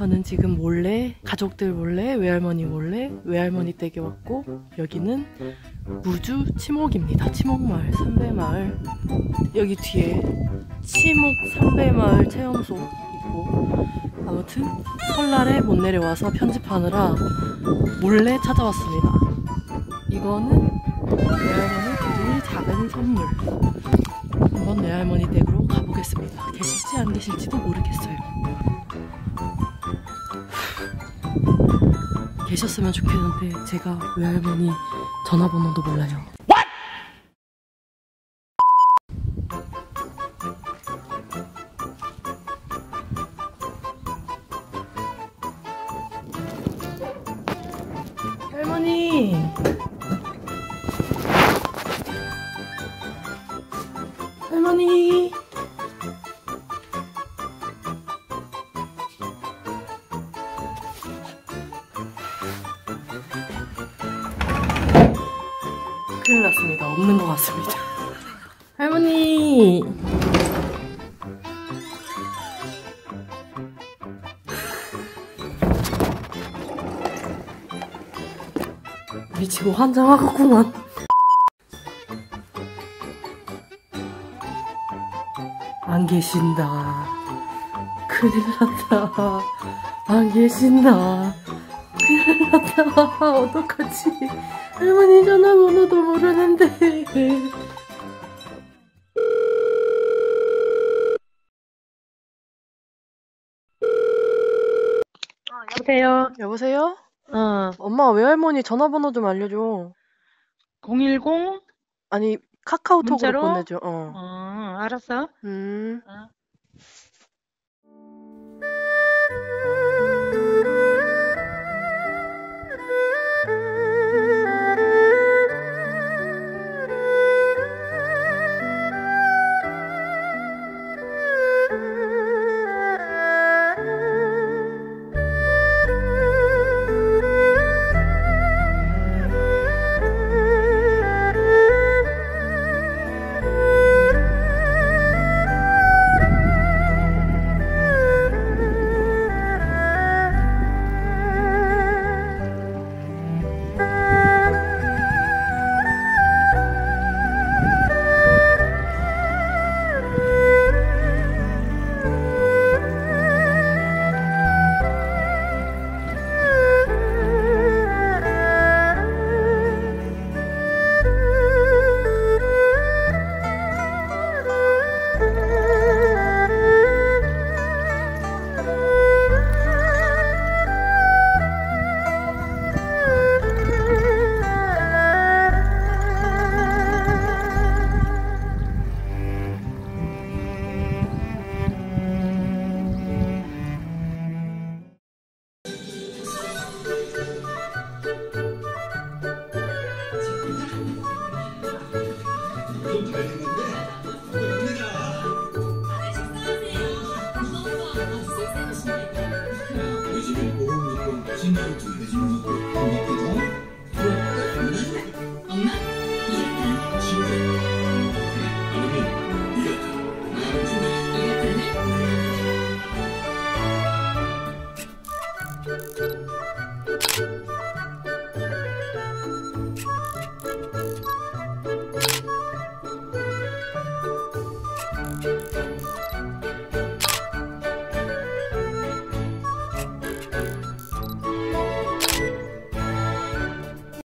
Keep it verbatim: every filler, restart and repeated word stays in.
저는 지금 몰래, 가족들 몰래, 외할머니 몰래 외할머니 댁에 왔고, 여기는 무주 치목입니다. 치목마을, 삼배마을. 여기 뒤에 치목 삼배마을 체험소 있고, 아무튼 설날에 못 내려와서 편집하느라 몰래 찾아왔습니다. 이거는 외할머니 드릴 작은 선물. 한번 외할머니 댁으로 가보겠습니다. 계실지 안 계실지도 모르겠어요. 계셨으면 좋겠는데 제가 외할머니 전화번호도 몰라요. 할머니! 할머니! 큰일 났습니다. 없는 것 같습니다. 할머니! 미치고 환장하겠구만. 안 계신다. 큰일 났다. 안 계신다. 큰일 났다. 어떡하지? 할머니 전화번호도 모르는데. 어, 여보세요? 여보세요? 어, 엄마 외할머니 전화번호 좀 알려줘. 공일공? 아니 카카오톡으로 문자로? 보내줘. 어. 어, 알았어. 음. 어. 좀 잘 됐는데?